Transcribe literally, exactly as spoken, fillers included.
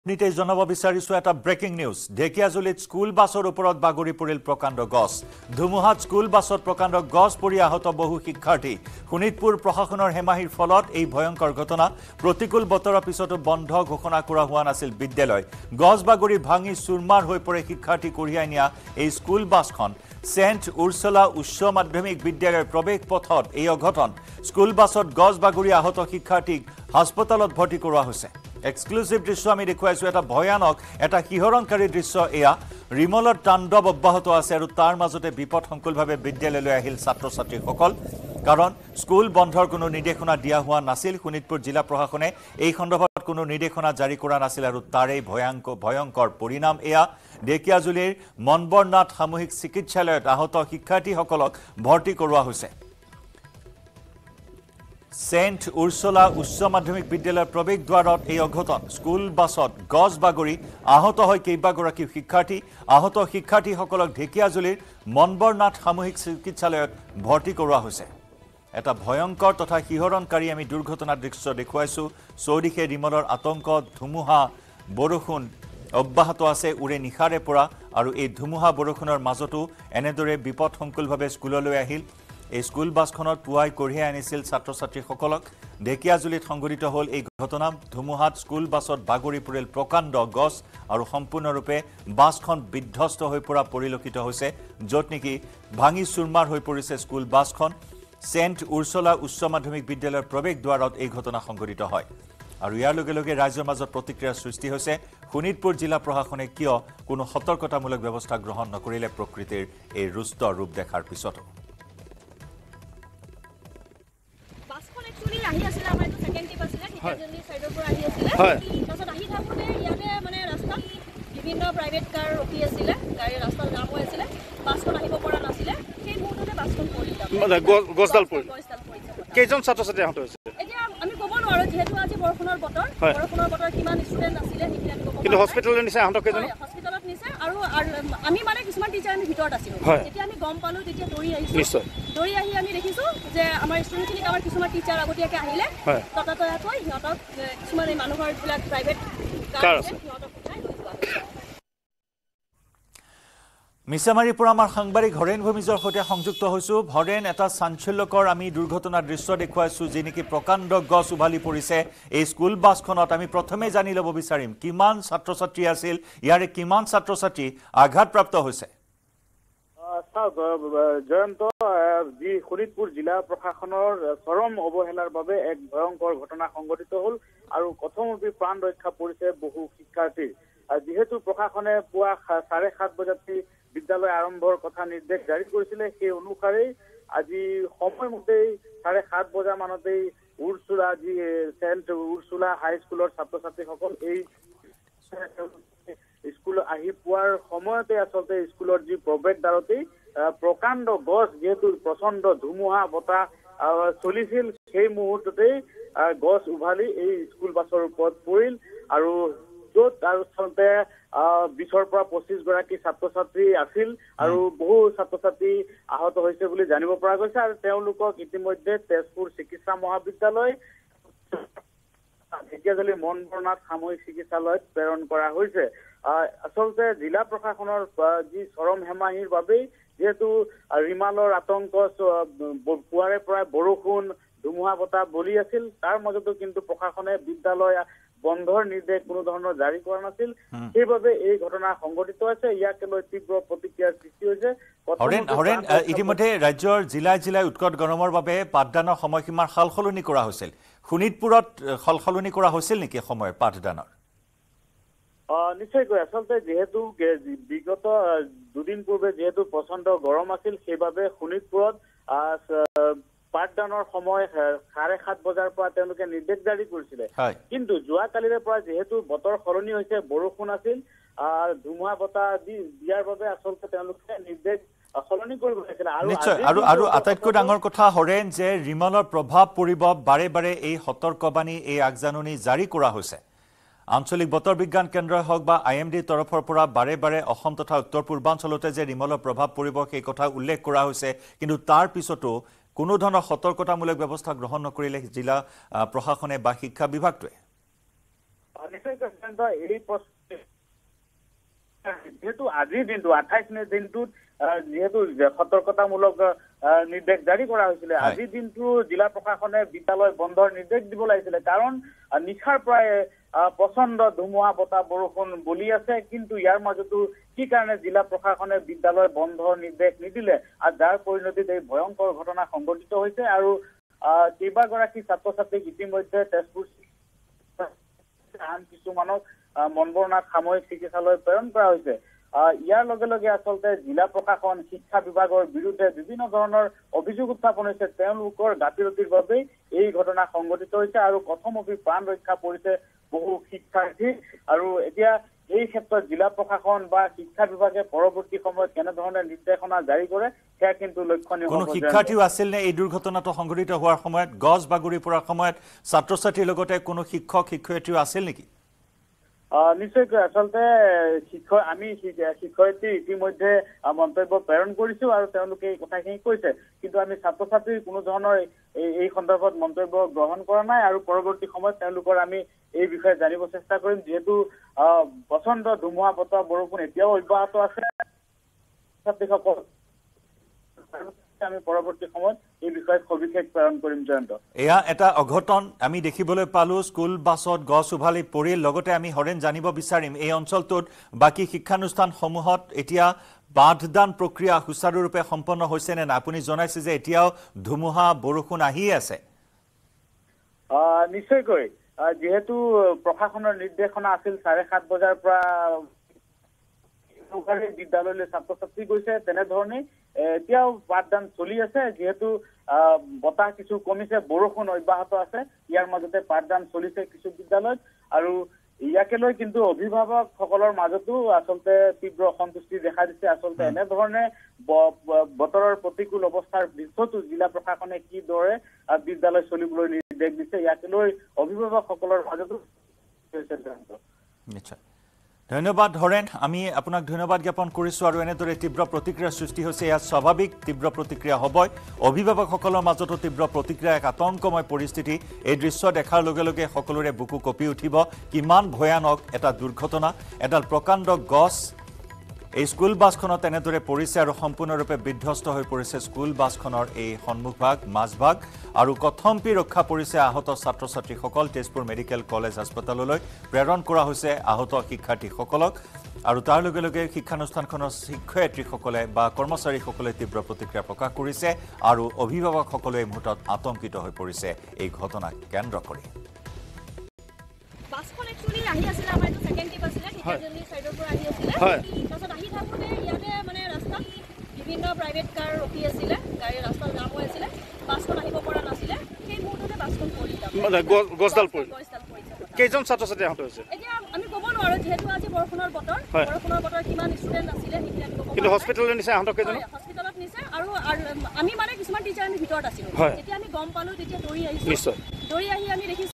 নিতে জনাব বিচাৰিছো এটা ব্ৰেকিং নিউজ ঢেকিয়াজুলিত স্কুল বাছৰ ওপৰত বাগৰি পৰিল প্ৰকাণ্ড গছ ধুমুহাত স্কুল বাছত প্ৰকাণ্ড গছ পৰি আহত বহু শিক্ষাৰ্থী শোণিতপুৰ প্ৰশাসনৰ হেমাহিৰ ফলত এই ভয়ংকৰ ঘটনা প্ৰতিকূল বতৰৰ পিছতো বন্ধ ঘোষণা কৰা হোৱা নাছিল বিদ্যালয় গছ বাগৰি ভাঙি চুৰমাৰ হৈ পৰে শিক্ষাৰ্থী কঢ়িয়াই নিয়া এই স্কুল বাছখন সেন্ট উৰ্ছলা উচ্চ মাধ্যমিক বিদ্যালয়ৰ প্ৰৱেশ পথত এই অঘটন স্কুল বাছত গছ বাগৰি আহত শিক্ষাৰ্থীক হাস্পতালত ভৰ্তি কৰোৱা হৈছে এক্সক্লুসিভ দৃশ্য আমি দেখুৱাইছো এটা ভয়ানক এটা হিহৰণকাৰী দৃশ্য এয়া ৰিমলৰ তাণ্ডৱ অব্যাহত আছে আৰু তাৰ মাজতে বিপদ সংকুলভাৱে বিদ্যালয়লৈ আহিল ছাত্ৰ ছাত্ৰীসকল কাৰণ স্কুল বন্ধৰ কোনো নিৰ্দেশনা দিয়া হোৱা নাছিল শোণিতপুৰ জিলা প্ৰশাসনে এই খণ্ডত কোনো নিৰ্দেশনা জাৰি কৰা নাছিল আৰু তাৰে ভয়ংকৰ ভয়ংকৰ পৰিণাম এয়া ঢেকিয়াজুলিৰ মনবৰনাথ সামূহিক চিকিৎসালয়ত আহত শিক্ষাৰ্থীসকলক ভৰ্তি কৰোৱা হৈছে সেন্ট উৰ্ছলা উচ্চ মাধ্যমিক বিদ্যালয়ৰ প্ৰৱেশ দ্বাৰত এই অঘটন স্কুল বাছত গছ বাগৰি আহত হয় কেইবাগৰাকী শিক্ষাৰ্থী আহত শিক্ষাৰ্থীসকলক ঢেকিয়াজুলিৰ মনবৰনাথ সামূহিক চিকিৎসালয়ত ভৰ্তি কৰোৱা হৈছে এটা ভয়ংকৰ তথা হিহৰণকাৰী আমি দুৰ্ঘটনাৰ দৃশ্য দেখুৱাইছো চৌদিশে ৰিমলৰ আতংক ধুমুহা বৰষুণ অব্যাহত আছে উৰে নিখাৰে পৰা আৰু এই ধুমুহা বৰষুণৰ মাজতো এনেদৰে বিপদ সংকুলভাৱে স্কুললৈ আহিল এই স্কুল বাছখনত পুৱাই কঢ়িয়াই আনিছিল ছাত্ৰ ছাত্ৰীসকলক ঢেকিয়াজুলিত সংঘটিত হ'ল এই ঘটনা ধুমুহাত স্কুল বাছত বাগৰি পৰিল প্ৰকাণ্ড গছ আৰু সম্পূৰ্ণৰূপে বাছখন বিধ্বস্ত হৈ পৰা পৰিলক্ষিত হৈছে য'ত নেকি ভাঙি চুৰমাৰ হৈ পৰিছে স্কুল বাছখন সেন্ট উৰ্ছলা উচ্চ মাধ্যমিক বিদ্যালয়ৰ প্ৰৱেশ দ্বাৰত এই ঘটনা সংঘটিত হয় আৰু ইয়াৰ লগে লগে ৰাজ্যৰ মাজত প্ৰতিক্ৰিয়াৰ সৃষ্টি হৈছে শোণিতপুৰ জিলা প্ৰশাসনে কিয় কোনো সতৰ্কতামূলক ব্যৱস্থা গ্ৰহণ নকৰিলে প্ৰকৃতিৰ এই ৰুষ্ট ৰূপ দেখাৰ পিছতো আহি আছিল আমাৰ এটা সেকেন্ড টিপ আছিল ঢেকিয়াজুলি সাইডৰ পৰা আহি আছিল তাৰছত আহি থাকোতে ইয়াতে মানে ৰাস্তাত বিভিন্ন প্ৰাইভেট কাৰ ৰখি আছিল গাড়ী ৰাস্তাত জাম হৈ আছিল বাছখন আহিব পৰা নাছিল সেই মুহূৰ্ততে বাছখন পৰি গ'ল মানে গছডাল পৰি কেইজন ছাত্ৰ ছাত্ৰী আহত হৈছে এতিয়া আমি ক'ব নোৱাৰো যেহেতু আজি বৰষুণৰ বতৰ বৰষুণৰ বতৰ কিমান ষ্টুডেন্ট আছিল সেইখিনি আমি ক'ব কিন্তু হস্পিটালত নিছে আহত কেইজন হস্পিটালত নিছে আৰু আমি মানে কিছুমান টিচাৰ আমি ভিতৰত আছিল যেতিয়া আমি গম পালো তেতিয়া দৌৰি আহিছো নিশ্চয় দৌৰি আহি আমি দেখিছো যে আমাৰ ষ্টুডেন্টখিনিক আমাৰ কিছুমান টিচাৰ আগতীয়াকৈ আহিলে ততাতয়াকৈ সিহঁতক কিছুমান এই মানুহৰ বিলাক প্ৰাইভেট কাৰ আছে সিহঁতক উঠাই লৈ যোৱা হৈছে মিছামাৰীৰ পৰা আমাৰ সাংবাদিক হৰেণ ভূমিজৰ সৈতে সংযুক্ত হৈছো হৰেণ এটা চাঞ্চল্যকৰ আমি দুৰ্ঘটনাৰ দৃশ্য দেখুৱাইছো যি নেকি প্ৰকাণ্ড গছ উভালি পৰিছে এই স্কুল বাছখনত আমি প্ৰথমে জানি ল'ব বিচাৰিম কিমান ছাত্ৰ ছাত্ৰী আছিল ইয়াৰে কিমান ছাত্ৰ ছাত্ৰী আঘাতপ্ৰাপ্ত হৈছে জয়ন্ত যি শোণিতপুৰ জিলা প্ৰশাসনৰ চৰম অৱহেলাৰ বাবে এক ভয়ংকৰ ঘটনা সংঘটিত হ'ল আৰু কথমপি প্ৰাণ ৰক্ষা পৰিছে বহু শিক্ষাৰ্থী যিহেতু প্ৰশাসনে পুৱা চাৰে সাত বজাত বিদ্যালয় আৰম্ভৰ কথা নিৰ্দেশ জাৰি কৰিছিলে সেই অনুসাৰে আজি সময়মতেই চাৰে সাত বজা মানতেই উৰ্ছলা যি সেন্ট উৰ্ছলা হাইস্কুলৰ ছাত্ৰ ছাত্ৰীসকল এই স্কুল আহি পোৱাৰ সময়তে আচলতে স্কুলৰ যি প্ৰৱেশ দ্বাৰতেই প্ৰকাণ্ড গছ যেহেতু প্ৰচণ্ড ধুমুহা বতাহ চলিছিল সেই মুহূৰ্ততেই গছ উভালি এই স্কুল বাছৰ ওপৰত পৰিল আৰু য'ত আৰু আচলতে বিশৰ পৰা পঁচিছ গৰাকী ছাত্ৰ ছাত্ৰী আছিল আৰু বহু ছাত্ৰ ছাত্ৰী আহত হৈছে বুলি জানিব পৰা গৈছে আৰু তেওঁলোকক ইতিমধ্যে তেজপুৰ চিকিৎসা মহাবিদ্যালয় ঢেকিয়াজুলি মনবৰনাথ সামূহিক চিকিৎসালয়ত প্ৰেৰণ কৰা হৈছে আচলতে জিলা প্ৰশাসনৰ যি চৰম হেমাহিৰ বাবেই যেহেতু ৰিমালৰ আতংক পুৱাৰে পৰা বৰষুণ ধুমুহা বতাহ বলি আছিল তাৰ মাজতো কিন্তু প্ৰশাসনে বিদ্যালয় বন্ধৰ নিৰ্দেশ কোনো ধৰণৰ জাৰি কৰা নাছিল সেইবাবে এই ঘটনা সংঘটিত হৈছে ইয়াকে লৈ তীব্ৰ প্ৰতিক্ৰিয়াৰ সৃষ্টি হৈছে হৰেণ হৰেণ ইতিমধ্যে ৰাজ্যৰ জিলাই জিলাই উৎকট গৰমৰ বাবে পাঠদানৰ সময়সীমাৰ সালসলনি কৰা হৈছিল শোণিতপুৰত সালসলনি কৰা হৈছিল নেকি সময় পাঠদানৰ নিশ্চয়কৈ আচলতে যিহেতু বিগত দুদিন পূৰ্বে যিহেতু প্ৰচণ্ড গৰম আছিল সেইবাবে শোণিতপুৰত পাঠদানৰ সময় চাৰে সাত বজাৰ পৰা তেওঁলোকে নিৰ্দেশ জাৰি কৰিছিলে কিন্তু যোৱাকালিৰে পৰা যিহেতু বতৰ সলনি হৈছে বৰষুণ আছিল ধুমুহা বতাহ আদি দিয়াৰ বাবে আচলতে তেওঁলোকে নিৰ্দেশ সলনি কৰিব লাগিছিল আৰু আৰু আটাইতকৈ ডাঙৰ কথা হৰেণ যে ৰিমলৰ প্ৰভাৱ পৰিব বাৰে বাৰে এই সতৰ্কবাণী এই আগজাননী জাৰি কৰা হৈছে আঞ্চলিক বতৰ বিজ্ঞান কেন্দ্ৰই হওক বা আই এম ডিৰ তৰফৰ পৰা বাৰে বাৰে অসম তথা উত্তৰ পূৰ্বাঞ্চলতে যে ৰিমলৰ প্ৰভাৱ পৰিব সেই কথা উল্লেখ কৰা হৈছে কিন্তু তাৰ পিছতো কোনো ধৰণৰ সতৰ্কতামূলক ব্যৱস্থা গ্ৰহণ নকৰিলে জিলা প্ৰশাসনে বা শিক্ষা বিভাগটোৱে নিশ্চয় এই যেহেতু আজিৰ দিনটো আঠাইছ মে দিনটোত যেহেতু সতৰ্কতামূলক নিৰ্দেশ জাৰি কৰা হৈছিলে আজিৰ দিনটো জিলা প্ৰশাসনে বিদ্যালয় বন্ধৰ নিৰ্দেশ দিব লাগিছিলে কাৰণ নিশাৰ প্ৰায় প্ৰচণ্ড ধুমুহা বতাহ বৰষুণ বলি আছে কিন্তু ইয়াৰ মাজতো কি কাৰণে জিলা প্ৰশাসনে বিদ্যালয় বন্ধৰ নিৰ্দেশ নিদিলে আৰু যাৰ পৰিণতিত এই ভয়ংকৰ ঘটনা সংঘটিত হৈছে আৰু কেইবাগৰাকী ছাত্ৰ ছাত্ৰীক ইতিমধ্যে তেজপুৰ আন কিছুমানক মনবৰনাথ সামৰিক চিকিৎসালয় প্ৰেৰণ কৰা হৈছে ইয়াৰ লগে লগে আচলতে জিলা প্ৰশাসন শিক্ষা বিভাগৰ বিৰুদ্ধে বিভিন্ন ধৰণৰ অভিযোগ উত্থাপন হৈছে তেওঁলোকৰ গাফিলতিৰ বাবে এই ঘটনা সংঘটিত হৈছে আৰু প্ৰথমতে প্ৰাণ ৰক্ষা পৰিছে বহু শিক্ষাৰ্থী আৰু এতিয়া এই ক্ষেত্ৰত জিলা প্ৰশাসন বা শিক্ষা বিভাগে পৰৱৰ্তী সময়ত কেনেধৰণে নিৰ্দেশনা জাৰি কৰে সেয়া কিন্তু লক্ষণীয় হ'ব। কোনো শিক্ষাৰ্থীও আছিল নে এই দুৰ্ঘটনাটো সংঘটিত হোৱাৰ সময়ত গছ বাগৰি পৰাৰ সময়ত ছাত্ৰ ছাত্ৰীৰ লগতে কোনো শিক্ষক শিক্ষয়িত্ৰীও আছিল নেকি? নিশ্চয়কৈ আচলতে শিক্ষক আমি শিক্ষয়িত্ৰী ইতিমধ্যে মন্তব্য প্ৰেৰণ কৰিছো আৰু তেওঁলোকে এই কথাখিনি কৈছে কিন্তু আমি ছাত্ৰ ছাত্ৰীৰ কোনো ধৰণৰ এই সন্দৰ্ভত মন্তব্য গ্ৰহণ কৰা নাই আৰু পৰৱৰ্তী সময়ত তেওঁলোকৰ আমি এই বিষয়ে জানিব চেষ্টা কৰিম যিহেতু প্ৰচণ্ড ধুমুহা বতাহ বৰষুণ এতিয়াও অব্যাহত আছে ছাত্ৰীসকল আমি পৰৱৰ্তী সময়ত এই বিষয়ে সবিশেষ প্ৰেৰণ কৰিম জয়ন্ত। এয়া এটা অঘটন আমি দেখিবলৈ পালো স্কুল বাছত গছ উভালি পৰিল লগতে আমি হৰেণ জানিব বিচাৰিম এই অঞ্চলটোত বাকি শিক্ষানুষ্ঠানসমূহত এতিয়া বাঁধদান প্ৰক্ৰিয়া সুচাৰুৰূপে সম্পন্ন হৈছে নে না আপুনি জনাইছে যে এতিয়াও ধুমুহা বৰষুণ আহি আছে? নিশ্চয়কৈ যেহেতু প্ৰশাসনৰ নিৰ্দেশনা আছিল চাৰে সাত বজাৰ পৰা বিদ্যালয়লৈ ছাত্ৰ ছাত্ৰী গৈছে তেনেধৰণে এতিয়াও পাঠদান চলি আছে যেহেতু বতাহ কিছু কমিছে বৰষুণ অব্যাহত আছে ইয়াৰ মাজতে পাঠদান চলিছে কিছু বিদ্যালয়ত আৰু ইয়াকে লৈ কিন্তু অভিভাৱকসকলৰ মাজতো আচলতে তীব্ৰ অসন্তুষ্টি দেখা দিছে আচলতে এনেধৰণে বতৰৰ প্ৰতিকূল অৱস্থাৰ পিছতো জিলা প্ৰশাসনে কিদৰে বিদ্যালয় চলিবলৈ নিৰ্দেশ দিছে ইয়াকে লৈ অভিভাৱকসকলৰ মাজতো নিশ্চয় ধন্যবাদ হৰেণ আমি আপোনাক ধন্যবাদ জ্ঞাপন কৰিছো আৰু এনেদৰে তীব্ৰ প্ৰতিক্ৰিয়াৰ সৃষ্টি হৈছে ইয়াত স্বাভাৱিক তীব্ৰ প্ৰতিক্ৰিয়া হ'বই অভিভাৱকসকলৰ মাজতো তীব্ৰ প্ৰতিক্ৰিয়া এক আতংকময় পৰিস্থিতি এই দৃশ্য দেখাৰ লগে লগে সকলোৰে বুকু কঁপি উঠিব কিমান ভয়ানক এটা দুৰ্ঘটনা এডাল প্ৰকাণ্ড গছ এই স্কুল বাছখনত এনেদৰে পৰিছে আৰু সম্পূৰ্ণৰূপে বিধ্বস্ত হৈ পৰিছে স্কুল বাছখনৰ এই সন্মুখভাগ মাজভাগ আৰু কথম্পি ৰক্ষা পৰিছে আহত ছাত্ৰ ছাত্ৰীসকল তেজপুৰ মেডিকেল কলেজ হাস্পতাললৈ প্ৰেৰণ কৰা হৈছে আহত শিক্ষাৰ্থীসকলক আৰু তাৰ লগে লগে শিক্ষানুষ্ঠানখনৰ শিক্ষয়িত্ৰীসকলে বা কৰ্মচাৰীসকলে তীব্ৰ প্ৰতিক্ৰিয়া প্ৰকাশ কৰিছে আৰু অভিভাৱকসকলে এই মুহূৰ্তত আতংকিত হৈ পৰিছে এই ঘটনাক কেন্দ্ৰ কৰি। বাছখন একচুৱেলি আহি আছিল আমাৰ এইটো ছেকেণ্ড ট্ৰিপ আছিলে টিচাৰজনী ছাইডৰ পৰা আহি আছিলে তাৰপিছত আহি থাকোঁতে ইয়াতে মানে ৰাস্তাত বিভিন্ন প্ৰাইভেট কাৰ ৰখি আছিলে গাড়ী ৰাস্তাত জাম হৈ আছিলে বাছখন আহিব পৰা নাছিলে সেই মুহূৰ্ততে বাছখন পৰি যাব গছডাল পৰি কেইজন ছাত্ৰ ছাত্ৰী আহত হৈছে এতিয়া আমি ক'ব নোৱাৰোঁ যিহেতু আজি বৰষুণৰ বতৰ বৰষুণৰ বতৰ কিমান ষ্টুডেণ্ট আছিলে সেইখিনি আমি ক'ব কিন্তু হস্পিটেললৈ নিছে আহত কেইজন হস্পিটেলত নিছে আৰু আমি মানে কিছুমান টিচাৰ আমি ভিতৰত আছিলোঁ যেতিয়া আমি গম পালোঁ তেতিয়া দৌৰি আহিছোঁ দৌৰি আহি আমি দেখিছোঁ